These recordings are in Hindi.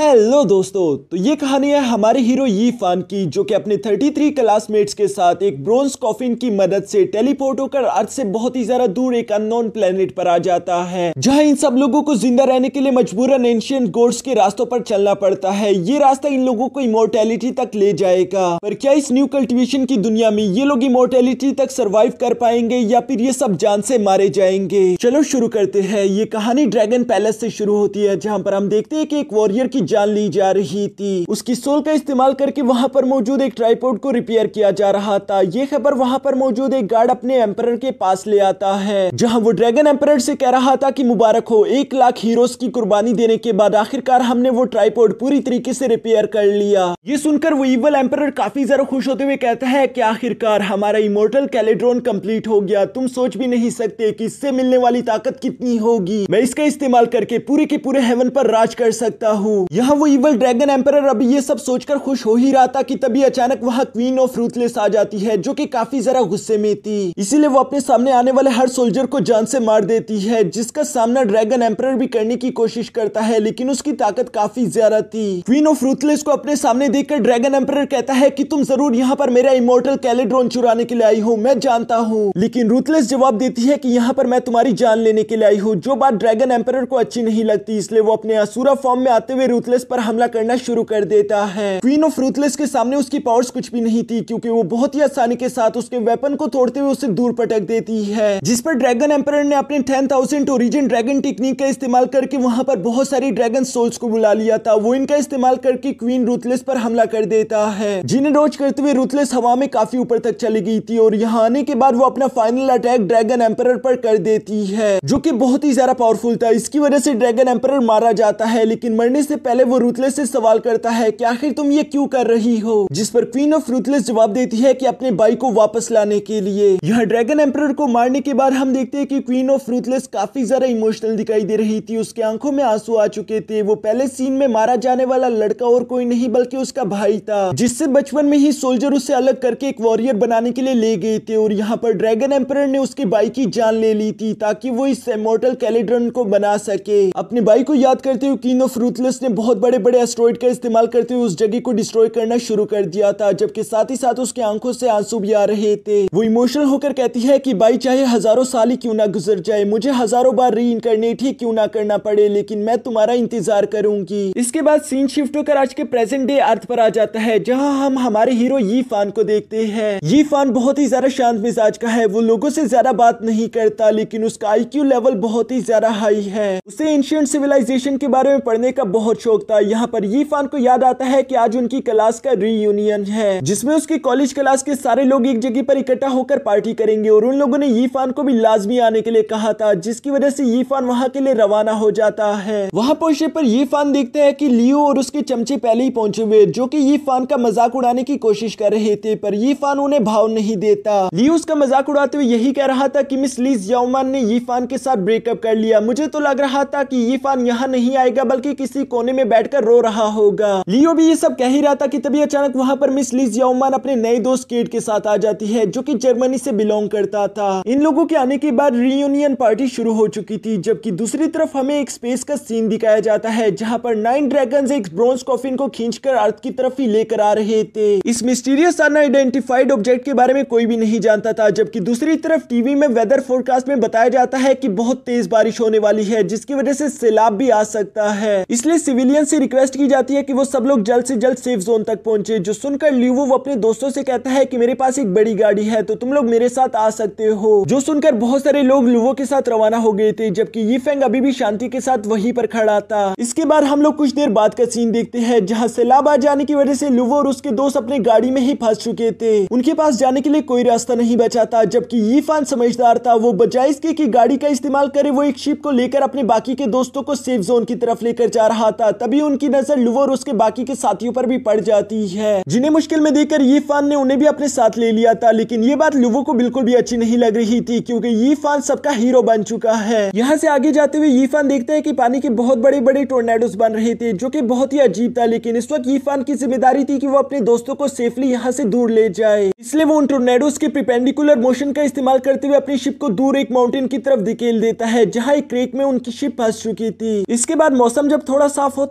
हेलो दोस्तों, तो ये कहानी है हमारे हीरो यी फान की, जो कि अपने 33 क्लासमेट्स के साथ एक ब्रोंज कॉफिन की मदद से टेलीपोर्ट होकर अर्थ से बहुत ही ज्यादा दूर एक अननोन प्लेनेट पर आ जाता है, जहां इन सब लोगों को जिंदा रहने के लिए मजबूरन एंशिएंट गॉड्स के रास्तों पर चलना पड़ता है। ये रास्ता इन लोगों को इमोर्टैलिटी तक ले जाएगा, पर क्या इस न्यू कल्टिवेशन की दुनिया में ये लोग इमोर्टैलिटी तक सर्वाइव कर पाएंगे या फिर ये सब जान से मारे जाएंगे। चलो शुरू करते हैं। ये कहानी ड्रैगन पैलेस से शुरू होती है, जहां पर हम देखते हैं कि एक वॉरियर की जान ली जा रही थी। उसकी सोल का इस्तेमाल करके वहां पर मौजूद एक ट्राइपॉड को रिपेयर किया जा रहा था। ये खबर वहां पर मौजूद एक गार्ड अपने एम्परर के पास ले आता है, जहां वो ड्रैगन एम्परर से कह रहा था कि मुबारक हो, 1 लाख हीरोज की कुर्बानी देने के बाद आखिरकार हमने वो ट्राइपॉड पूरी तरीके से रिपेयर कर लिया। ये सुनकर वो इवल एम्परर काफी ज्यादा खुश होते हुए कहता है कि आखिरकार हमारा इमोर्टल कैलेड्रॉन कंप्लीट हो गया। तुम सोच भी नहीं सकते कि इससे मिलने वाली ताकत कितनी होगी। मैं इसका इस्तेमाल करके पूरे के पूरे हेवन पर राज कर सकता हूँ। यहाँ वो इवल ड्रैगन एम्परर अभी ये सब सोचकर खुश हो ही रहा था कि तभी अचानक वहाँ क्वीन ऑफ रूथलेस आ जाती है, जो कि काफी जरा गुस्से में थी। इसीलिए वो अपने सामने आने वाले हर सोल्जर को जान से मार देती है, जिसका सामना ड्रैगन एम्परर भी करने की कोशिश करता है, लेकिन उसकी ताकत काफी ज्यादा थी। क्वीन ऑफ रूथलेस को अपने सामने देखकर ड्रैगन एम्परर कहता है कि तुम जरूर यहाँ पर मेरा इमोर्टल कैलेड्रॉन चुराने के लिए आई हो, मैं जानता हूँ। लेकिन रूथलेस जवाब देती है कि यहाँ पर मैं तुम्हारी जान लेने के लिए आई हूँ, जो बात ड्रैगन एम्परर को अच्छी नहीं लगती। इसलिए वो अपने असुरा फॉर्म में आते हुए रूथलेस पर हमला करना शुरू कर देता है। क्वीन ऑफ रूथलेस के सामने उसकी पावर्स कुछ भी नहीं थी, क्योंकि वो बहुत ही आसानी के साथ उसके वेपन को तोड़ते हुए उसे दूर पटक देती है, जिस पर ड्रैगन एम्परर ने अपने 10,000 ओरिजिन ड्रैगन टेक्निक का इस्तेमाल करके वहां पर बहुत सारी ड्रैगन सोल्स को बुला लिया था। वो इनका इस्तेमाल करके क्वीन रूथलेस पर हमला कर देता है, जिन्हें डॉज करते हुए रूथलेस हवा में काफी ऊपर तक चली गई थी और यहाँ आने के बाद वो अपना फाइनल अटैक ड्रैगन एम्परर पर कर देती है, जो कि बहुत ही ज्यादा पावरफुल था। इसकी वजह से ड्रैगन एम्परर मारा जाता है, लेकिन मरने से पहले वो रूथलेस से सवाल करता है कि आखिर तुम ये क्यों कर रही हो, जिस पर क्वीन ऑफ रूथलेस जवाब देती है कि अपने भाई को वापस लाने के लिए। यह ड्रैगन एम्परर को मारने के बाद हम देखते हैं कि क्वीन ऑफ रूथलेस काफी ज्यादा इमोशनल दिखाई दे रही थी। उसके आंखों में आंसू आ चुके थे। वो पहले सीन में मारा जाने वाला लड़का और कोई नहीं बल्कि उसका भाई था, जिससे बचपन में ही सोल्जर उससे अलग करके एक वॉरियर बनाने के लिए ले गए थे। और यहाँ पर ड्रैगन एम्परर ने उसके भाई की जान ले ली थी ताकि वो इस इमोर्टल कैलेड्रॉन को बना सके। अपने भाई को याद करते हुए क्वीन ऑफ रूथलेस ने बहुत बड़े बड़े एस्टेरॉइड का इस्तेमाल करते हुए उस जगह को डिस्ट्रॉय करना शुरू कर दिया था, जबकि साथ ही साथ उसके आंखों से आंसू भी आ रहे थे। वो इमोशनल होकर कहती है कि भाई चाहे हजारों साल ही क्यों ना गुजर जाए, मुझे हजारों बार रीइंकार्नेट ही क्यों ना करना पड़े, लेकिन मैं तुम्हारा इंतजार करूंगी। इसके बाद सीन शिफ्ट होकर आज के प्रेजेंट डे अर्थ पर आ जाता है, जहां हम हमारे हीरो यी फान को देखते हैं। यी फान बहुत ही ज्यादा शांत मिजाज का है। वो लोगों से ज्यादा बात नहीं करता, लेकिन उसका आईक्यू लेवल बहुत ही ज्यादा हाई है। उसे एंशिएंट सिविलाइजेशन के बारे में पढ़ने का बहुत शौक था। यहाँ पर यी फान को याद आता है कि आज उनकी क्लास का रीयूनियन है, जिसमें उसकी कॉलेज क्लास के सारे लोग एक जगह पर इकट्ठा होकर पार्टी करेंगे और उन लोगों ने यी फान को भी लाजमी आने के लिए कहा था, जिसकी वजह से यी फान वहां के लिए रवाना हो जाता है। वहां पहुंचने पर यी फान देखते हैं कि लियो और उसके चमचे पहले ही पहुंचे हुए, जो कि यी फान का मजाक उड़ाने की कोशिश कर रहे थे, पर यी फान उन्हें भाव नहीं देता। लियो उसका मजाक उड़ाते हुए यही कह रहा था कि मिस लीज याओमान ने यी फान के साथ ब्रेकअप कर लिया। मुझे तो लग रहा था कि यी फान यहाँ नहीं आएगा बल्कि किसी कोने में बैठकर रो रहा होगा। लियो भी ये सब कह ही रहा था कि तभी अचानक वहां पर मिस लीज याओमान अपने नए दोस्त केट के साथ आ जाती है, जो कि जर्मनी से बिलोंग करता था। इन लोगों के आने के बाद रीयूनियन पार्टी शुरू हो चुकी थी, जबकि दूसरी तरफ हमें एक स्पेस का सीन दिखाया जाता है, जहां पर 9 ड्रैगन्स एक ब्रोंज कॉफिन को खींचकर अर्थ की तरफ ही लेकर आ रहे थे। इस मिस्टीरियस अनआइडेंटिफाइड ऑब्जेक्ट के बारे में कोई भी नहीं जानता था, जबकि दूसरी तरफ टीवी में वेदर फोरकास्ट में बताया जाता है कि बहुत तेज बारिश होने वाली है, जिसकी वजह से सैलाब भी आ सकता है। इसलिए सिविलियन से रिक्वेस्ट की जाती है कि वो सब लोग जल्द से जल्द सेफ जोन तक पहुंचे। जो सुनकर लियो वो अपने दोस्तों से कहता है कि मेरे पास एक बड़ी गाड़ी है, तो तुम लोग मेरे साथ आ सकते हो। जो सुनकर बहुत सारे लोग लुवो के साथ रवाना हो गए थे, जबकि यी फेंग अभी भी शांति के साथ वहीं पर खड़ा था। इसके बाद हम लोग कुछ देर बाद का सीन देखते हैं, जहां सैलाब आ जाने की वजह से लुवो और उसके दोस्त अपने गाड़ी में ही फंस चुके थे। उनके पास जाने के लिए कोई रास्ता नहीं बचा था, जबकि यी फान समझदार था। वो बजाय इसके कि गाड़ी का इस्तेमाल करे, वो एक शिप को लेकर अपने बाकी के दोस्तों को सेफ जोन की तरफ लेकर जा रहा था। तभी उनकी नजर लुवो और उसके बाकी के साथियों पर भी पड़ जाती है, जिन्हें मुश्किल में देखकर यी फान ने उन्हें भी अपने साथ ले लिया था। लेकिन ये बात लुवो को बिल्कुल भी अच्छी नहीं लग रही थी, क्योंकि यी फान सबका हीरो बन चुका है। यहाँ से आगे जाते हुए यी फान देखते हैं कि पानी के बहुत बड़े बड़े टोर्नेडोस बन रहे थे, जो कि बहुत ही अजीब था। लेकिन इस वक्त यी फान की जिम्मेदारी थी कि वो अपने दोस्तों को सेफली यहाँ से दूर ले जाए। इसलिए वो उन टोर्नेडोस के परपेंडिकुलर मोशन का इस्तेमाल करते हुए अपनी शिप को दूर एक माउंटेन की तरफ धकेल देता है, जहाँ एक क्रेक में उनकी शिप फंस चुकी थी। इसके बाद मौसम जब थोड़ा साफ होता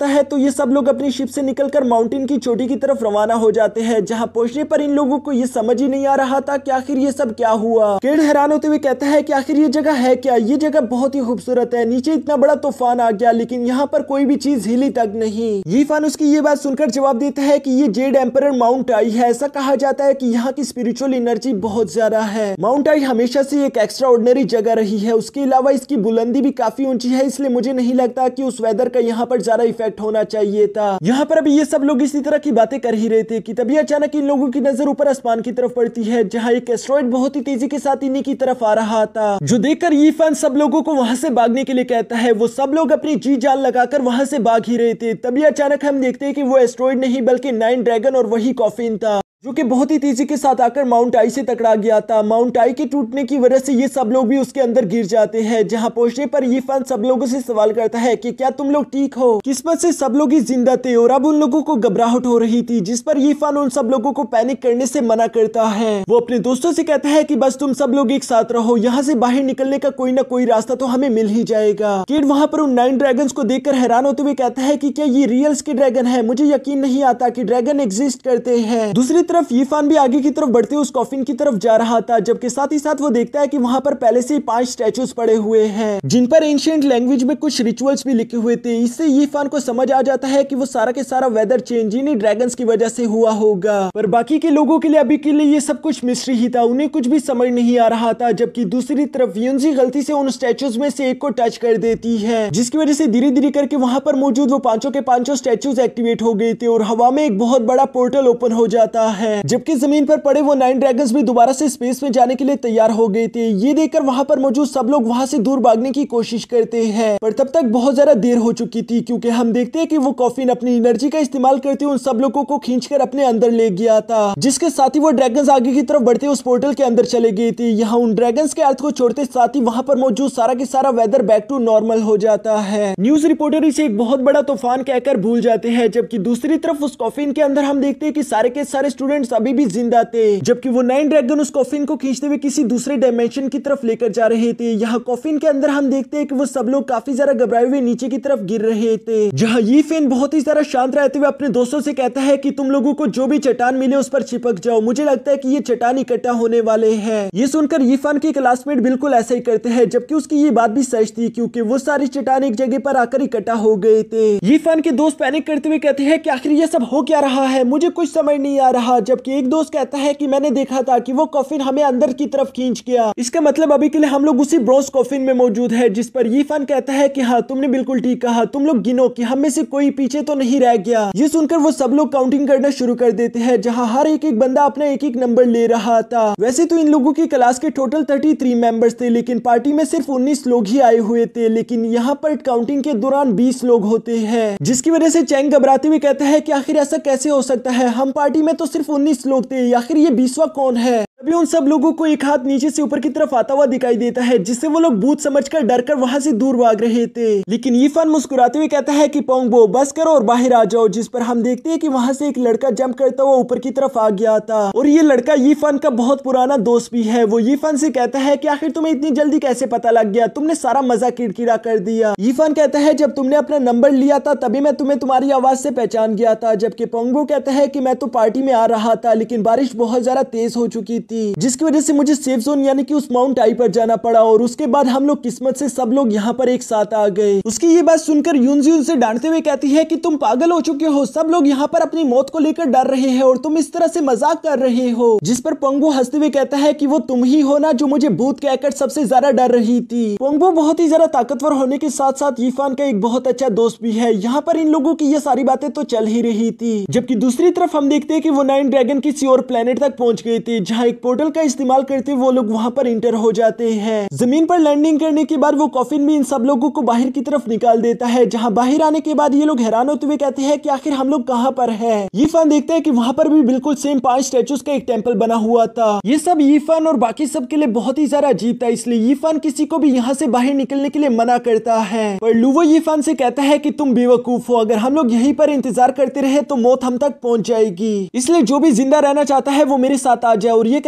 होता है तो ये सब लोग अपनी शिप से निकलकर माउंटेन की चोटी की तरफ रवाना हो जाते हैं, जहां पहुंचने पर इन लोगों को ये समझ ही नहीं आ रहा था कि आखिर ये सब क्या हुआ। किड हैरान होते हुए कहता है कि आखिर ये जगह है क्या, ये जगह बहुत ही खूबसूरत है, नीचे इतना बड़ा तूफान आ गया लेकिन यहाँ पर कोई भी चीज हिली तक नहीं। यीफान उसकी ये बात सुनकर जवाब देता है कि ये जेड एम्परर माउंट आई है। ऐसा कहा जाता है कि यहाँ की स्पिरिचुअल एनर्जी बहुत ज्यादा है। माउंट आई हमेशा से एक एक्स्ट्रा ऑर्डिनरी जगह रही है, उसके अलावा इसकी बुलंदी भी काफी ऊंची है, इसलिए मुझे नहीं लगता कि उस वेदर का यहाँ पर ज्यादा इफेक्ट होना चाहिए था। यहाँ पर अभी ये सब लोग इसी तरह की बातें कर ही रहे थे कि तभी अचानक इन लोगों की नजर ऊपर आसमान की तरफ पड़ती है, जहाँ एक एस्ट्रॉइड बहुत ही तेजी के साथ इन्हीं की तरफ आ रहा था, जो देखकर यीफान सब लोगों को वहां से भागने के लिए कहता है। वो सब लोग अपनी जी जान लगाकर वहां से भाग ही रहे थे। तभी अचानक हम देखते हैं कि वो एस्ट्रॉइड नहीं बल्कि 9 ड्रैगन और वही कॉफिन था, जो कि बहुत ही तेजी के साथ आकर माउंट आई से टकरा गया था। माउंट आई के टूटने की वजह से ये सब लोग भी उसके अंदर गिर जाते हैं, जहां पहुंचने पर यीफान सब लोगों से सवाल करता है कि क्या तुम लोग ठीक हो। किस्मत से सब लोग ही जिंदा थे और अब उन लोगों को घबराहट हो रही थी, जिस पर यीफान उन सब लोगों को पैनिक करने से मना करता है। वो अपने दोस्तों से कहता है कि बस तुम सब लोग एक साथ रहो, यहाँ से बाहर निकलने का कोई ना कोई रास्ता तो हमें मिल ही जाएगा। किड वहां पर उन 9 ड्रैगन्स को देखकर हैरान होते हुए कहता है कि क्या ये रियल्स के ड्रैगन है, मुझे यकीन नहीं आता कि ड्रैगन एग्जिस्ट करते हैं। दूसरी तरफ यीफान भी आगे की तरफ बढ़ते उस कॉफिन की तरफ जा रहा था, जबकि साथ ही साथ वो देखता है कि वहां पर पहले से ही 5 स्टैचूज पड़े हुए हैं, जिन पर एंशिएंट लैंग्वेज में कुछ रिचुअल्स भी लिखे हुए थे। इससे यीफान को समझ आ जाता है कि वो सारा के सारा वेदर चेंज इन्हीं ड्रैगन्स की वजह से हुआ होगा। पर बाकी के लोगों के लिए अभी के लिए ये सब कुछ मिस्ट्री ही था, उन्हें कुछ भी समझ नहीं आ रहा था। जबकि दूसरी तरफ यूनजी गलती से उन स्टैचूज में से एक को टच कर देती है, जिसकी वजह से धीरे धीरे करके वहां पर मौजूद वो पांचों के पांचों स्टैचूज एक्टिवेट हो गए थे और हवा में एक बहुत बड़ा पोर्टल ओपन हो जाता है, जबकि जमीन पर पड़े वो 9 ड्रैगन्स भी दोबारा से स्पेस में जाने के लिए तैयार हो गए थे। ये देखकर वहां पर मौजूद सब लोग वहां से दूर भागने की कोशिश करते हैं, पर तब तक बहुत ज्यादा देर हो चुकी थी, क्योंकि हम देखते हैं कि वो कॉफिन अपनी एनर्जी का इस्तेमाल करते हुए उन सब लोगों को खींचकर अपने अंदर ले गया था, जिसके साथ ही वो ड्रैगन्स आगे की तरफ बढ़ते उस पोर्टल के अंदर चले गए थे। यहाँ उन ड्रैगन्स के अर्थ को छोड़ते साथ ही वहां पर मौजूद सारा के सारा वेदर बैक टू नॉर्मल हो जाता है। न्यूज रिपोर्टर इसे एक बहुत बड़ा तूफान कहकर भूल जाते हैं, जबकि दूसरी तरफ उस कॉफिन के अंदर हम देखते हैं कि सारे के सारे स्टूडेंट्स अभी भी जिंदा थे, जबकि वो 9 ड्रैगन उस कॉफिन को खींचते हुए किसी दूसरे डायमेंशन की तरफ लेकर जा रहे थे। यहाँ कॉफिन के अंदर हम देखते हैं कि वो सब लोग काफी ज्यादा घबराए हुए नीचे की तरफ गिर रहे थे, जहाँ यीफान बहुत ही ज्यादा शांत रहते हुए अपने दोस्तों से कहता है कि तुम लोगों को जो भी चट्टान मिले उस पर चिपक जाओ, मुझे लगता है कि ये चट्टान इकट्ठा होने वाले हैं। ये सुनकर यीफान के क्लासमेट बिल्कुल ऐसा ही करते हैं, जबकि उसकी ये बात भी सच थी, क्योंकि वो सारी चट्टान एक जगह पर आकर इकट्ठा हो गए थे। यीफान के दोस्त पैनिक करते हुए कहते हैं कि आखिर ये सब हो क्या रहा है, मुझे कुछ समझ नहीं आ रहा। जबकि एक दोस्त कहता है कि मैंने देखा था कि वो कॉफिन हमें अंदर की तरफ खींच गया, इसका मतलब अभी के लिए हम लोग उसी ब्रोंज कॉफिन में मौजूद है। जिस पर यीफान कहता है कि हाँ तुमने बिल्कुल ठीक कहा, तुम लोग गिनो कि हम में से कोई पीछे तो नहीं रह गया। ये सुनकर वो सब लोग काउंटिंग करना शुरू कर देते हैं, जहाँ हर एक एक बंदा अपना एक एक नंबर ले रहा था। वैसे तो इन लोगों की क्लास के टोटल 33 मेंबर्स थे, लेकिन पार्टी में सिर्फ 19 लोग ही आए हुए थे, लेकिन यहाँ पर काउंटिंग के दौरान 20 लोग होते हैं, जिसकी वजह से चैंग घबराते हुए कहता है कि आखिर ऐसा कैसे हो सकता है, हम पार्टी में तो सिर्फ 19 लोग थे, आखिर ये 20वां कौन है। अभी उन सब लोगों को एक हाथ नीचे से ऊपर की तरफ आता हुआ दिखाई देता है, जिससे वो लोग भूत समझकर डरकर वहां से दूर भाग रहे थे। लेकिन यीफान मुस्कुराते हुए कहता है कि पोंगबो बस करो और बाहर आ जाओ। जिस पर हम देखते हैं कि वहां से एक लड़का जंप करता हुआ ऊपर की तरफ आ गया था, और ये लड़का यीफान का बहुत पुराना दोस्त भी है। वो यीफान से कहता है कि आखिर तुम्हें इतनी जल्दी कैसे पता लग गया, तुमने सारा मजा किरकिरा कर दिया। यीफान कहता है जब तुमने अपना नंबर लिया था तभी मैं तुम्हें तुम्हारी आवाज से पहचान गया था। जबकि पोंगबो कहता है कि मैं तो पार्टी में आ रहा था, लेकिन बारिश बहुत ज्यादा तेज हो चुकी थी, जिसकी वजह से मुझे सेफ जोन यानी कि उस माउंट आई पर जाना पड़ा, और उसके बाद हम लोग किस्मत से सब लोग यहाँ पर एक साथ आ गए। उसकी ये बात सुनकर यूनजी उनसे डांटते हुए कहती है कि तुम पागल हो चुके हो, सब लोग यहाँ पर अपनी मौत को लेकर डर रहे हैं और तुम इस तरह से मजाक कर रहे हो। जिस पर पोंगबो हंसते हुए कहता है कि वो तुम ही हो ना जो मुझे भूत कहकर सबसे ज्यादा डर रही थी। पोंगबो बहुत ही ज्यादा ताकतवर होने के साथ साथ यीफान का एक बहुत अच्छा दोस्त भी है। यहाँ पर इन लोगों की ये सारी बातें तो चल ही रही थी, जबकि दूसरी तरफ हम देखते हैं कि वो 9 ड्रैगन किसी और प्लेनेट तक पहुंच गए थे, जहाँ एक पोर्टल का इस्तेमाल करते वो लोग वहां पर इंटर हो जाते हैं। जमीन पर लैंडिंग करने के बाद वो कॉफिन भी इन सब लोगों को बाहर की तरफ निकाल देता है, जहां बाहर आने के बाद ये लोग हैरान होते हुए कहते हैं कि आखिर हम लोग कहां पर हैं। यीफान देखते हैं कि वहां पर भी बिल्कुल सेम 5 स्टैचूज का एक टेंपल बना हुआ था। ये सब यीफान और बाकी सब के लिए बहुत ही ज्यादा अजीब था, इसलिए यीफान किसी को भी यहाँ से बाहर निकलने के लिए मना करता है। पर लुवो यीफान से कहता है कि तुम बेवकूफ हो, अगर हम लोग यहीं पर इंतजार करते रहे तो मौत हम तक पहुंच जाएगी, इसलिए जो भी जिंदा रहना चाहता है वो मेरे साथ आ जाए। और ये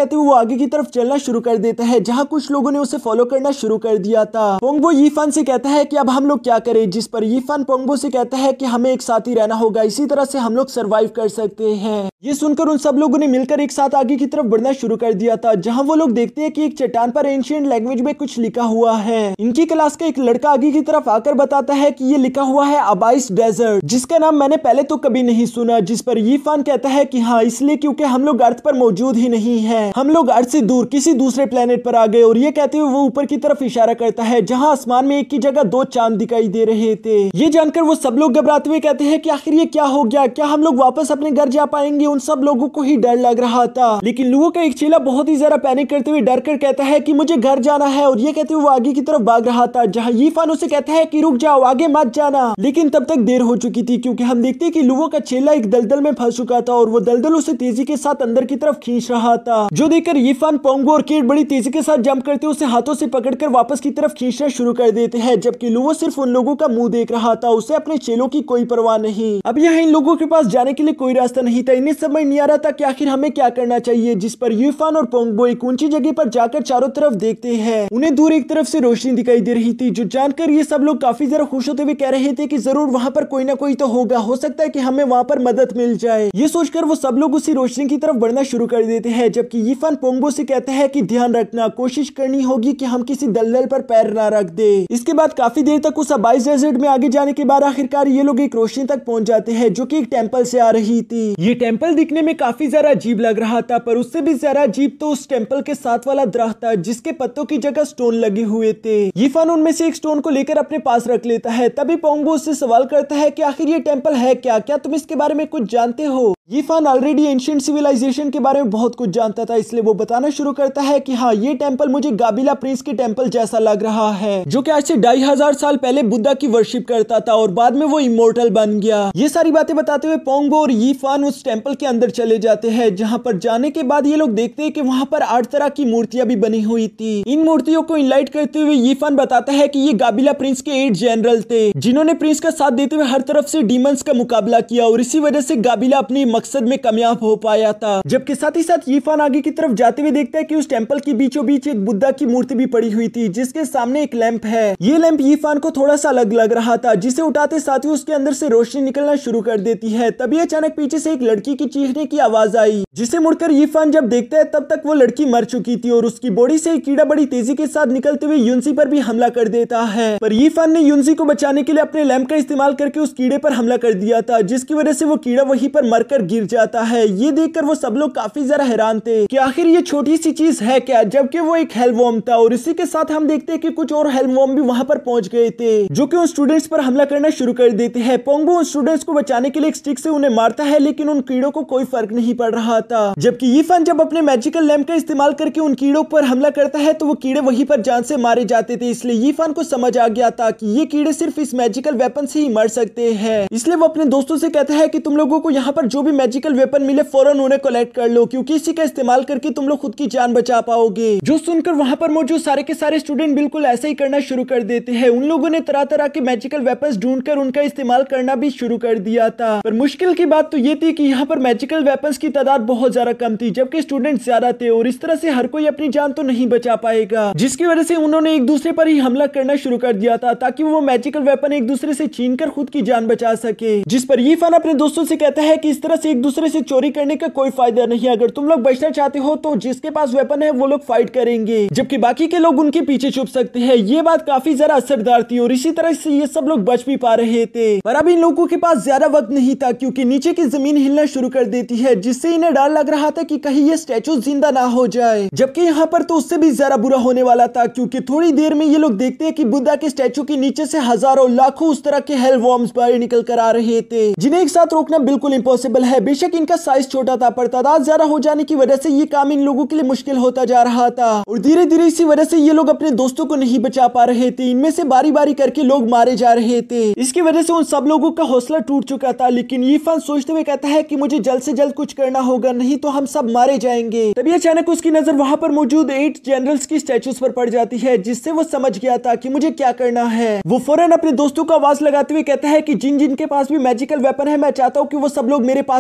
कहते हुए वो आगे की तरफ चलना शुरू कर देता है, जहाँ कुछ लोगों ने उसे फॉलो करना शुरू कर दिया था। पोंगबो यीफान से कहता है कि अब हम लोग क्या करें, जिस पर यीफान पोंगबो से कहता है कि हमें एक साथ ही रहना होगा, इसी तरह से हम लोग सरवाइव कर सकते हैं। ये सुनकर उन सब लोगों ने मिलकर एक साथ आगे की तरफ बढ़ना शुरू कर दिया था, जहाँ वो लोग देखते हैं कि एक चट्टान पर एंशिएंट लैंग्वेज में कुछ लिखा हुआ है। इनकी क्लास का एक लड़का आगे की तरफ आकर बताता है कि ये लिखा हुआ है अबाइस डेजर्ट, जिसका नाम मैंने पहले तो कभी नहीं सुना। जिस पर यीफान कहता है कि हाँ, इसलिए क्योंकि हम लोग अर्थ पर मौजूद ही नहीं है, हम लोग अर्थ से दूर किसी दूसरे प्लेनेट पर आ गए। और ये कहते हुए वो ऊपर की तरफ इशारा करता है, जहाँ आसमान में एक की जगह 2 चांद दिखाई दे रहे थे। ये जानकर वो सब लोग घबराते हुए कहते हैं कि आखिर ये क्या हो गया, क्या हम लोग वापस अपने घर जा पाएंगे। उन सब लोगों को ही डर लग रहा था, लेकिन लुओ का एक चेला बहुत ही ज्यादा पैनिक करते हुए डर कर कहता है कि मुझे घर जाना है। और ये कहते हुए वो आगे की तरफ भाग रहा था, जहाँ यीफान उसे कहता है कि रुक जाओ, आगे मत जाना। लेकिन तब तक देर हो चुकी थी, क्योंकि हम देखते हैं कि लुओ का चेला एक दलदल में फंस चुका था और वो दलदल उसे तेजी के साथ अंदर की तरफ खींच रहा था। जो देखकर यीफान, पोंगबो और किड बड़ी तेजी के साथ जंप करते उसे हाथों से पकड़कर वापस की तरफ खींचना शुरू कर देते हैं, जबकि लुओ सिर्फ उन लोगों का मुंह देख रहा था, उसे अपने चेलों की कोई परवाह नहीं। अब यहाँ इन लोगों के पास जाने के लिए कोई रास्ता नहीं था। इन्हें समझ नहीं आ रहा था कि आखिर हमें क्या करना चाहिए। जिस पर यीफान और पोंगबो एक ऊंची जगह पर जाकर चारों तरफ देखते हैं। उन्हें दूर एक तरफ से रोशनी दिखाई दे रही थी, जो जानकर ये सब लोग काफी ज्यादा खुश होते हुए कह रहे थे कि जरूर वहाँ पर कोई ना कोई तो होगा, हो सकता है कि हमें वहाँ पर मदद मिल जाए। ये सोचकर वो सब लोग उसी रोशनी की तरफ बढ़ना शुरू कर देते हैं, जबकि यीफान पोंगबो से कहते हैं कि ध्यान रखना, कोशिश करनी होगी कि हम किसी दलदल पर पैर ना रख दे। इसके बाद काफी देर तक उस अबाइस डेजर्ट में आगे जाने के बाद आखिरकार ये लोग एक रोशनी तक पहुंच जाते हैं, जो कि एक टेंपल से आ रही थी। ये टेंपल दिखने में काफी ज्यादा अजीब लग रहा था, पर उससे भी ज्यादा अजीब तो उस टेंपल के साथ वाला दरख्त था, जिसके पत्तों की जगह स्टोन लगे हुए थे। यीफान उनमें से एक स्टोन को लेकर अपने पास रख लेता है। तभी पोंगबो उससे सवाल करता है कि आखिर ये टेंपल है क्या तुम इसके बारे में कुछ जानते हो। यीफान ऑलरेडी एंशिएंट सिविलाइजेशन के बारे में बहुत कुछ जानता था, इसलिए वो बताना शुरू करता है कि हाँ, ये टेंपल मुझे गाबिला प्रिंस के टेंपल जैसा लग रहा है, जो कि आज से 2500 साल पहले बुद्धा की वर्शिप करता था और बाद में वो इमोर्टल बन गया। ये सारी बातें बताते हुए पोंगबो और यीफान उस टेंपल के अंदर चले जाते हैं, जहाँ पर जाने के बाद ये लोग देखते हैं कि वहाँ पर 8 तरह की मूर्तियां भी बनी हुई थी। इन मूर्तियों को इनलाइट करते हुए यीफान बताता है कि ये गाबिला प्रिंस के 8 जनरल थे, जिन्होंने प्रिंस का साथ देते हुए हर तरफ से डीमंस का मुकाबला किया और इसी वजह से गाबिला अपने मकसद में कामयाब हो पाया था। जबकि साथ ही साथ यीफान आगे की तरफ जाते हुए देखता है कि उस टेंपल के बीचों बीच एक बुद्धा की मूर्ति भी पड़ी हुई थी, जिसके सामने एक लैंप है। ये लैंप यीफान को थोड़ा सा अलग लग रहा था, जिसे उठाते साथ ही उसके अंदर से रोशनी निकलना शुरू कर देती है। तभी अचानक पीछे से एक लड़की की चीखने की आवाज आई, जिसे मुड़कर यीफान जब देखता है तब तक वो लड़की मर चुकी थी और उसकी बॉडी से एक कीड़ा बड़ी तेजी के साथ निकलते हुए युनसी पर भी हमला कर देता है। पर यीफान ने युनसी को बचाने के लिए अपने लैंप का इस्तेमाल करके उस कीड़े पर हमला कर दिया था, जिसकी वजह से वो कीड़ा वहीं पर मरकर गिर जाता है। ये देखकर वो सब लोग काफी ज्यादा हैरान थे कि आखिर ये छोटी सी चीज है क्या, जबकि वो एक हेलवॉर्म था। और इसी के साथ हम देखते हैं कि कुछ और हेलवॉर्म भी वहां पर पहुंच गए थे, जो कि उन स्टूडेंट्स पर हमला करना शुरू कर देते हैं। पोंगबो उन स्टूडेंट्स को बचाने के लिए एक स्टिक से उन्हें मारता है, लेकिन उन कीड़ों को कोई फर्क नहीं पड़ रहा था। जबकि यीफान जब अपने मैजिकल लैंप का इस्तेमाल करके उन कीड़ों पर हमला करता है तो वो कीड़े वहीं पर जान से मारे जाते थे। इसलिए यीफान को समझ आ गया था कि ये कीड़े सिर्फ इस मैजिकल वेपन से ही मर सकते हैं। इसलिए वो अपने दोस्तों से कहता है कि तुम लोगों को यहाँ पर जो भी मैजिकल वेपन मिले फौरन उन्हें कलेक्ट कर लो, क्योंकि इसी का इस्तेमाल करके तुम लोग खुद की जान बचा पाओगे। जो सुनकर वहाँ पर मौजूद सारे के सारे स्टूडेंट बिल्कुल ऐसा ही करना शुरू कर देते हैं। उन लोगों ने तरह तरह के मैजिकल वेपन्स ढूंढकर उनका इस्तेमाल करना भी शुरू कर दिया था। पर मुश्किल की बात तो ये थी कि यहाँ पर मैजिकल वेपन्स की तादाद बहुत ज्यादा कम थी, जबकि स्टूडेंट ज्यादा थे और इस तरह से हर कोई अपनी जान तो नहीं बचा पाएगा, जिसकी वजह से उन्होंने एक दूसरे पर ही हमला करना शुरू कर दिया था, ताकि वो मैजिकल वेपन एक दूसरे से छीनकर खुद की जान बचा सके। जिस पर यीफान अपने दोस्तों से कहता है कि इस तरह से एक दूसरे से चोरी करने का कोई फायदा नहीं, अगर तुम लोग बचना चाहते हो तो जिसके पास वेपन है वो लोग फाइट करेंगे, जबकि बाकी के लोग उनके पीछे छुप सकते हैं। ये बात काफी ज्यादा असरदार थी और इसी तरह से ये सब लोग बच भी पा रहे थे। पर अब इन लोगों के पास ज्यादा वक्त नहीं था, क्योंकि नीचे की जमीन हिलना शुरू कर देती है, जिससे इन्हें डर लग रहा था कि कहीं ये स्टैचू जिंदा ना हो जाए। जबकि यहाँ पर तो उससे भी ज्यादा बुरा होने वाला था, क्योंकि थोड़ी देर में ये लोग देखते हैं कि बुद्धा के स्टैचू के नीचे से हजारों लाखों उस तरह के हेल वॉर्म्स बाहर निकल कर आ रहे थे, जिन्हें एक साथ रोकना बिल्कुल इम्पॉसिबल है। बेशक इनका साइज छोटा था, पर तादाद ज्यादा हो जाने की वजह से ये काम इन लोगों के लिए मुश्किल होता जा रहा था और धीरे धीरे इसी वजह से ये लोग अपने दोस्तों को नहीं बचा पा रहे थे। इनमें से बारी बारी करके लोग मारे जा रहे थे। इसकी वजह से उन सब लोगों का हौसला टूट चुका था, लेकिन यीफान सोचते हुए कहता है कि मुझे जल्द से जल्द कुछ करना होगा, नहीं तो हम सब मारे जाएंगे। तभी अचानक उसकी नजर वहां पर मौजूद 8 जनरल्स की स्टैचूज पर पड़ जाती है, जिससे वो समझ गया था कि मुझे क्या करना है। वो फौरन अपने दोस्तों को आवाज लगाते हुए कहता है कि जिन जिन के पास भी मैजिकल वेपन है, मैं चाहता हूँ कि वो सब लोग मेरे पास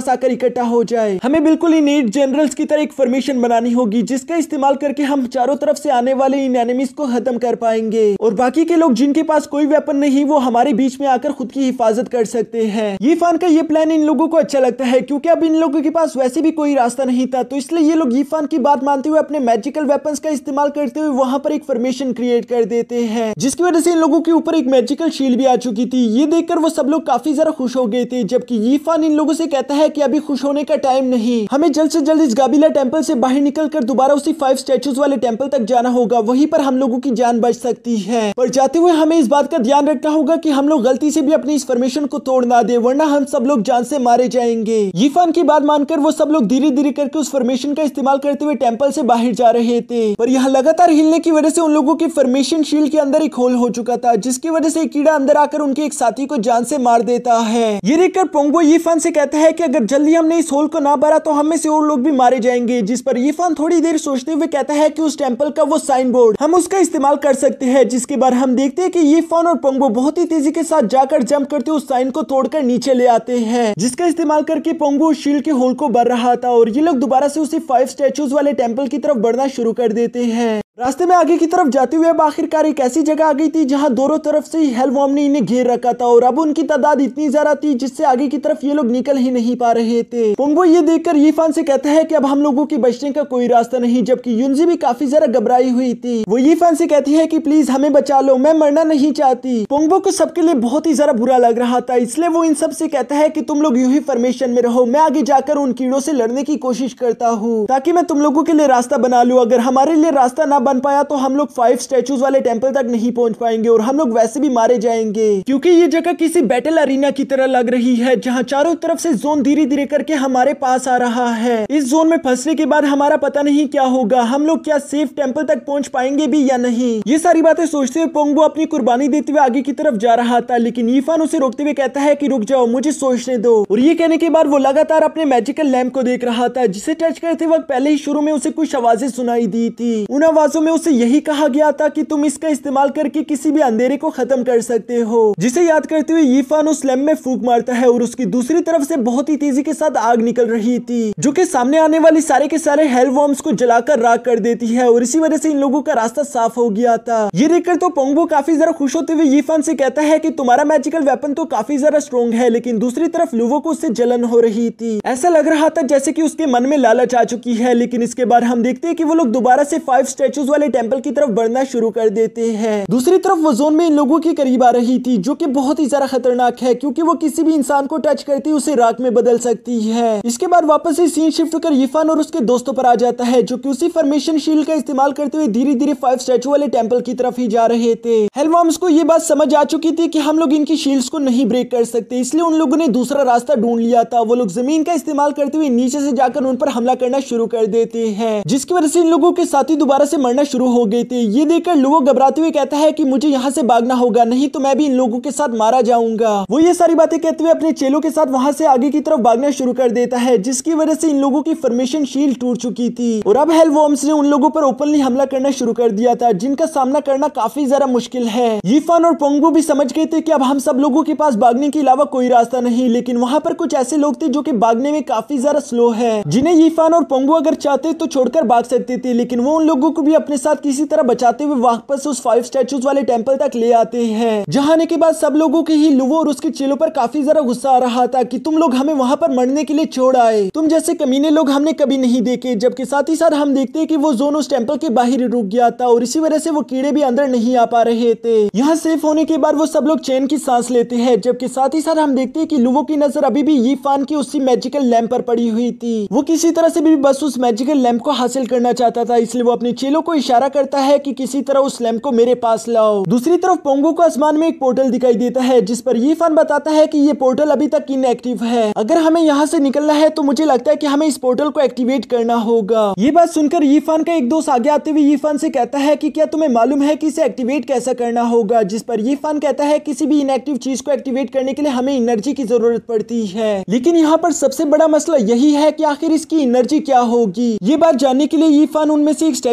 पास आकर इकट्ठा हो जाए। हमें बिल्कुल इन 8 जनरल्स की तरह एक फॉर्मेशन बनानी होगी जिसका इस्तेमाल करके हम चारों तरफ से आने वाले इन एनिमीज को खत्म कर पाएंगे और बाकी के लोग जिनके पास कोई वेपन नहीं वो हमारे बीच में आकर खुद की हिफाजत कर सकते हैं। यीफान का ये प्लान इन लोगों को अच्छा लगता है क्योंकि अब इन लोगों के पास वैसे भी कोई रास्ता नहीं था, तो इसलिए ये लोग यीफान की बात मानते हुए अपने मैजिकल वेपन्स का इस्तेमाल करते हुए वहां पर एक फॉर्मेशन क्रिएट कर देते हैं, जिसकी वजह से इन लोगों के ऊपर एक मैजिकल शील्ड भी आ चुकी थी। ये देखकर वो सब लोग काफी ज्यादा खुश हो गए थे, जबकि यीफान इन लोगों से कहता है कि अभी खुश होने का टाइम नहीं, हमें जल्द से जल्द इस गाबिला टेंपल से बाहर निकलकर दोबारा उसी 5 स्टैचूज वाले टेंपल तक जाना होगा, वहीं पर हम लोगों की जान बच सकती है। पर जाते हुए हमें इस बात का ध्यान रखना होगा कि हम लोग गलती से भी अपनी इस फॉर्मेशन को तोड़ ना दे, वरना हम सब लोग जान से मारे जाएंगे। यीफान की बात मानकर वो सब लोग धीरे धीरे करके उस फॉर्मेशन का इस्तेमाल करते हुए टेंपल से बाहर जा रहे थे, पर यह लगातार हिलने की वजह से उन लोगों की फॉर्मेशन शील्ड के अंदर एक होल हो चुका था, जिसकी वजह से एक कीड़ा अंदर आकर उनके एक साथी को जान से मार देता है। ये देखकर पोंगो यीफान से कहता है कि अगर जल्दी हमने इस होल को ना भरा तो हम में से और लोग भी मारे जाएंगे, जिस पर यीफान थोड़ी देर सोचते हुए कहता है कि उस टेंपल का वो साइन बोर्ड हम उसका इस्तेमाल कर सकते हैं, जिसके बाद हम देखते हैं कि यीफान और पोंगो बहुत ही तेजी के साथ जाकर जंप करते उस साइन को तोड़कर नीचे ले आते हैं, जिसका इस्तेमाल करके पोंगो उस शील्ड के होल को भर रहा था और ये लोग दोबारा से उसी 5 स्टैचूज वाले टेंपल की तरफ बढ़ना शुरू कर देते हैं। रास्ते में आगे की तरफ जाते हुए अब आखिरकार एक ऐसी जगह आ गई थी जहां दोनों तरफ से हेलवॉर्म ने इन्हें घेर रखा था और अब उनकी तादाद इतनी ज्यादा थी जिससे आगे की तरफ ये लोग निकल ही नहीं पा रहे थे। पोंगो ये देखकर यीफान से कहता है कि अब हम लोगों के बचने का कोई रास्ता नहीं, जबकि युनजी भी काफी ज्यादा घबराई हुई थी। वो यीफान से कहती है कि प्लीज हमें बचा लो, मैं मरना नहीं चाहती। पोंगो को सबके लिए बहुत ही ज्यादा बुरा लग रहा था, इसलिए वो इन सब से कहता है कि तुम लोग यूं ही फॉर्मेशन में रहो, मैं आगे जाकर उन कीड़ों से लड़ने की कोशिश करता हूँ ताकि मैं तुम लोगों के लिए रास्ता बना लूं। अगर हमारे लिए रास्ता ना बन पाया तो हम 5 स्टैचूज वाले टेंपल तक नहीं पहुंच पाएंगे और हम लोग वैसे भी मारे जाएंगे, क्योंकि ये जगह किसी बैटल अरीना की तरह लग रही है जहां चारों तरफ से जोन धीरे धीरे करके हमारे पास आ रहा है। इस जोन में फंसने के बाद हमारा पता नहीं क्या होगा, हम लोग क्या सेफ टेंपल तक पहुंच पाएंगे भी या नहीं। ये सारी बातें सोचते हुए पोंगो अपनी कुर्बानी देते हुए आगे की तरफ जा रहा था, लेकिन यीफान उसे रोकते हुए कहता है कि रुक जाओ, मुझे सोचने दो। और ये कहने के बाद वो लगातार अपने मैजिकल लैंप को देख रहा था, जिसे टच करते वक्त पहले ही शुरू में उसे कुछ आवाजें सुनाई दी थी। उन आवाजों में उसे यही कहा गया था कि तुम इसका इस्तेमाल करके किसी भी अंधेरे को खत्म कर सकते हो। जिसे याद करते हुए यीफान उस लैंप में फूंक मारता है और उसकी दूसरी तरफ से बहुत ही तेजी के साथ आग निकल रही थी, जो कि सामने आने वाली सारे के सारे हेलवॉर्म्स को जलाकर राख कर देती है और इसी वजह से इन लोगों का रास्ता साफ हो गया था। ये देखकर तो पोंगो काफी ज्यादा खुश होते हुए यीफान से कहता है कि तुम्हारा मैजिकल वेपन तो काफी ज्यादा स्ट्रॉन्ग है, लेकिन दूसरी तरफ लुवो को उससे जलन हो रही थी। ऐसा लग रहा था जैसे कि उसके मन में लालच आ चुकी है, लेकिन इसके बाद हम देखते हैं कि वो लोग दोबारा से 5 स्टैचूज वाले टेंपल की तरफ बढ़ना शुरू कर देते हैं। दूसरी तरफ वो जोन में इन लोगों के करीब आ रही थी, जो कि बहुत ही ज्यादा खतरनाक है क्योंकि वो किसी भी इंसान को टच करती उसे राख में बदल सकती है। इसके बाद वापस से सीन शिफ्ट कर यीफान और उसके दोस्तों पर आ जाता है, जो कि उसी फॉर्मेशन शील्ड का इस्तेमाल करते हुए धीरे धीरे 5 स्टैचू वाले टेंपल की तरफ ही जा रहे थे। हेलवॉर्म्स को ये बात समझ आ चुकी थी कि हम लोग इनकी शील्ड्स को नहीं ब्रेक कर सकते, इसलिए उन लोगों ने दूसरा रास्ता ढूंढ लिया था। वो लोग जमीन का इस्तेमाल करते हुए नीचे से जाकर उन पर हमला करना शुरू कर देते हैं, जिसकी वजह से इन लोगों के साथी दोबारा से मरना शुरू हो गए थे। ये देखकर लुवो घबराते हुए कहता है कि मुझे यहाँ से भागना होगा, नहीं तो मैं भी इन लोगों के साथ मारा जाऊंगा। वो ये सारी बातें कहते हुए अपने चेलों के साथ वहां से आगे की तरफ भागना शुरू कर देता है, जिसकी वजह से इन लोगों की फॉर्मेशन शील्ड टूट चुकी थी और अब हेलवॉर्म्स ने उन लोगों पर ओपनली हमला करना शुरू कर दिया था, जिनका सामना करना काफी ज्यादा मुश्किल है। यीफान और पोंगो भी समझ गए थे कि अब हम सब लोगों के पास भागने के अलावा कोई रास्ता नहीं, लेकिन वहां पर कुछ ऐसे लोग थे जो कि भागने में काफी ज्यादा स्लो है, जिन्हें यीफान और पोंगो अगर चाहते तो छोड़कर भाग सकते थे, लेकिन वो उन लोगों को भी अपने साथ किसी तरह बचाते हुए वापस उस 5 स्टैचूज वाले टेंपल तक ले आते हैं। जहां आने के बाद सब लोगों के ही लुवो और उसके चेलों पर काफी ज्यादा गुस्सा आ रहा था कि तुम लोग हमें वहां पर मरने के लिए छोड़ आए, तुम जैसे कमीने लोग हमने कभी नहीं देखे। जबकि साथ ही साथ हम देखते हैं कि वो जोन उस टेंपल के बाहर ही रुक गया था और इसी वजह से वो कीड़े भी अंदर नहीं आ पा रहे थे। यहाँ सेफ होने के बाद वो सब लोग चैन की सांस लेते हैं, जबकि साथ ही साथ हम देखते हैं कि लुवो की नजर अभी भी यीफान की उसी मैजिकल लैंप पर पड़ी हुई थी। वो किसी तरह से भी बस उस मैजिकल लैंप को हासिल करना चाहता था, इसलिए वो अपने चेलों को इशारा करता है कि किसी तरह उस लैंप को मेरे पास लाओ। दूसरी तरफ पोंगो को आसमान में एक पोर्टल दिखाई देता है, जिस पर यीफान बताता है कि ये पोर्टल अभी तक इनएक्टिव है। अगर हमें यहाँ से निकलना है तो मुझे लगता है कि हमें इस पोर्टल को एक्टिवेट करना होगा। ये बात सुनकर यीफान का एक दोस्त आगे आते हुए यीफान से कहता है कि क्या तुम्हें मालूम है कि इसे एक्टिवेट कैसा करना होगा, जिस पर यीफान कहता है किसी भी इनएक्टिव चीज को एक्टिवेट करने के लिए हमें एनर्जी की जरूरत पड़ती है, लेकिन यहाँ पर सबसे बड़ा मसला यही है कि आखिर इसकी एनर्जी क्या होगी। ये बात जानने के लिए यीफान उनमें से एक स्टैचू के पास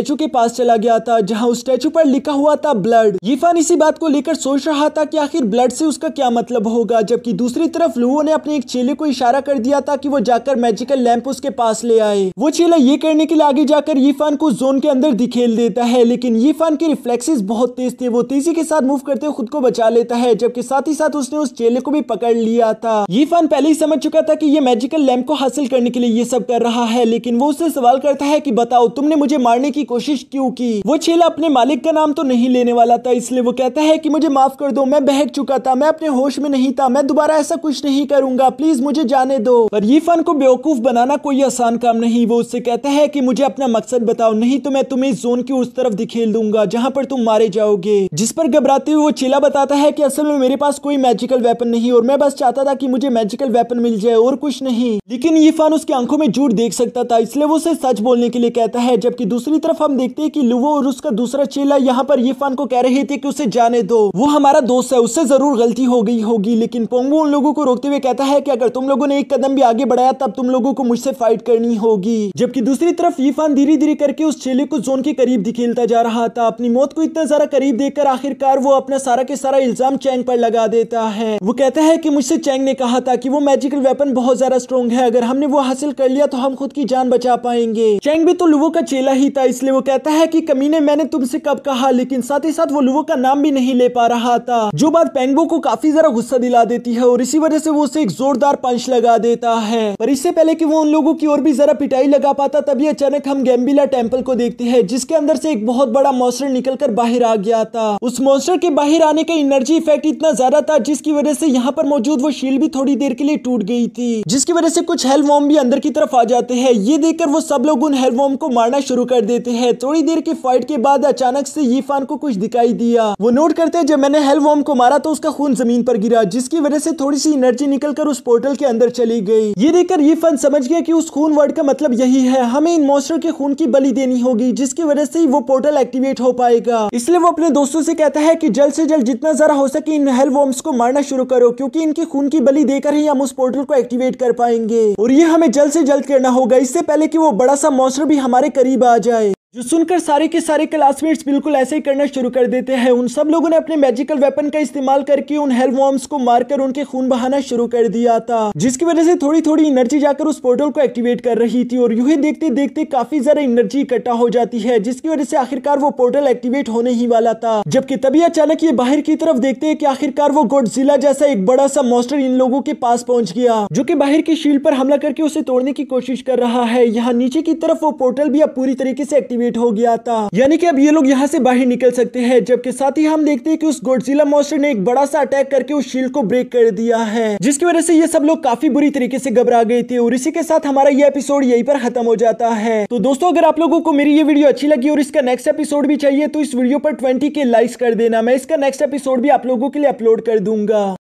पास चला गया था जहाँ उस स्टैचू पर लिखा हुआ था ब्लड। यीफान इसी बात को लेकर सोच रहा था कि आखिर ब्लड से उसका क्या मतलब होगा, जबकि दूसरी तरफ लुओ ने अपने एक चेले को इशारा कर दिया था कि वो जाकर मैजिकल लैंप उसके पास ले आए। वो चेला ये करने के लिए आगे जाकर यीफान को जोन के अंदर दिखेल देता है, लेकिन यीफान के रिफ्लेक्सेस बहुत तेज थे। वो तेजी के साथ मूव करते हुए खुद को बचा लेता है, जबकि साथ ही साथ उसने उस चेले को भी पकड़ लिया था। यीफान पहले ही समझ चुका था कि ये मैजिकल लैंप को हासिल करने के लिए ये सब कर रहा है, लेकिन वो उससे सवाल करता है कि बताओ तुमने मुझे मारने की कोशिश क्यों की। वो चेला अपने मालिक का नाम तो नहीं लेने वाला था, इसलिए वो कहता है कि मुझे माफ कर दो, मैं बहक चुका था, मैं अपने होश में नहीं था, मैं दोबारा ऐसा कुछ नहीं करूंगा, प्लीज मुझे जाने दो। पर यीफान को बेवकूफ बनाना कोई आसान काम नहीं। वो उससे कहता है कि मुझे अपना मकसद बताओ, नहीं तो मैं तुम्हें जोन की उस तरफ दिखेल दूंगा जहां पर तुम मारे जाओगे। जिस पर घबराते हुए वो चेला बताता है कि असल में मेरे पास कोई मैजिकल वेपन नहीं और मैं बस चाहता था कि मुझे मैजिकल वेपन मिल जाए और कुछ नहीं। लेकिन यीफान उसकी आंखों में झूठ देख सकता था, इसलिए वो उसे सच बोलने के लिए कहता है। जबकि दूसरी तरफ हम देखते हैं कि लुवो और उसका दूसरा चेला यहाँ पर यीफान को कह रहे थे कि उसे जाने दो, वो हमारा दोस्त है, उससे जरूर गलती हो गई होगी। लेकिन पोंगो उन लोगों को रोकते हुए कहता है कि अगर तुम लोगों ने एक कदम भी आगे बढ़ाया तब तुम लोगों को मुझसे फाइट करनी होगी। जबकि दूसरी तरफ यीफान धीरे धीरे करके उस चेले को जोन के करीब दिखेलता जा रहा था। अपनी मौत को इतना ज्यादा करीब देखकर आखिरकार वो अपना सारा के सारा इल्जाम चैंग पर लगा देता है। वो कहता है कि मुझसे चैंग ने कहा था कि वो मैजिकल वेपन बहुत ज्यादा स्ट्रॉन्ग है, अगर हमने वो हासिल कर लिया तो हम खुद की जान बचा पाएंगे। चैंग भी तो लुवो का चेला ही था, इसलिए वो कहता है कि कमीने मैंने तुमसे कब कहा, लेकिन साथ ही साथ वो लुवो का नाम भी नहीं ले पा रहा था, जो बात पेंगबो को काफी ज्यादा गुस्सा दिला देती है और इसी वजह से वो उसे एक जोरदार पंच लगा देता है। पर इससे पहले कि वो उन लोगों की और भी जरा पिटाई लगा पाता तभी अचानक हम गैम्बिला टेम्पल को देखते हैं, जिसके अंदर से एक बहुत बड़ा मॉन्स्टर निकलकर बाहर आ गया था। उस मॉन्स्टर के बाहर आने का एनर्जी इफेक्ट इतना ज्यादा था जिसकी वजह से यहाँ पर मौजूद वो शील्ड भी थोड़ी देर के लिए टूट गई थी, जिसकी वजह से कुछ हेल वॉर्म भी अंदर की तरफ आ जाते हैं। ये देखकर वो सब लोग उन हेल वॉर्म को मारना शुरू कर देते हैं। थोड़ी देर की फाइट के बाद अचानक से यीफान को कुछ दिखाई दिया। वो नोट करते हैं जब मैंने हेल वॉर्म को मारा तो उसका खून जमीन पर गिरा, जिसकी वजह से थोड़ी सी एनर्जी निकलकर उस पोर्टल के अंदर चली गई। ये देखकर यीफान समझ गया कि उस खून वर्ड का मतलब यही है, हमें इन मॉन्स्टर के खून की बलि देनी होगी, जिसकी वजह से वो पोर्टल एक्टिवेट हो पाएगा। इसलिए वो अपने दोस्तों से कहता है कि जल्द से जल्द जितना ज्यादा हो सके इन हेल वॉर्म्स को मारना शुरू करो, क्योंकि इनके खून की बलि देकर ही हम उस पोर्टल को एक्टिवेट कर पाएंगे और ये हमें जल्द से जल्द करना होगा, इससे पहले कि वो बड़ा सा मॉन्स्टर भी हमारे करीब आ जाए। जो सुनकर सारे के सारे क्लासमेट्स बिल्कुल ऐसे ही करना शुरू कर देते हैं। उन सब लोगों ने अपने मैजिकल वेपन का इस्तेमाल करके उन हेल वॉर्म्स को मारकर उनके खून बहाना शुरू कर दिया था, जिसकी वजह से थोड़ी थोड़ी एनर्जी जाकर उस पोर्टल को एक्टिवेट कर रही थी और यूं ही देखते देखते काफी ज्यादा एनर्जी इकट्ठा हो जाती है, जिसकी वजह से आखिरकार वो पोर्टल एक्टिवेट होने ही वाला था। जबकि तभी अचानक ये बाहर की तरफ देखते हैं कि आखिरकार वो गॉडजिला जैसा एक बड़ा सा मॉन्स्टर इन लोगों के पास पहुंच गया, जो कि बाहर की शील्ड पर हमला करके उसे तोड़ने की कोशिश कर रहा है। यहाँ नीचे की तरफ वो पोर्टल भी अब पूरी तरीके से एक्टिवेट हो गया था, यानी कि अब ये लोग यहाँ से बाहर निकल सकते हैं। जबकि साथ ही हम देखते हैं कि उस गॉडजिला मॉन्स्टर ने एक बड़ा सा अटैक करके उस शील्ड को ब्रेक कर दिया है, जिसकी वजह से ये सब लोग काफी बुरी तरीके से घबरा गए थे। और इसी के साथ हमारा ये एपिसोड यहीं पर खत्म हो जाता है। तो दोस्तों, अगर आप लोगों को मेरी ये वीडियो अच्छी लगी और इसका नेक्स्ट एपिसोड भी चाहिए तो इस वीडियो पर 20 के लाइक्स कर देना, मैं इसका नेक्स्ट एपिसोड भी आप लोगों के लिए अपलोड कर दूंगा।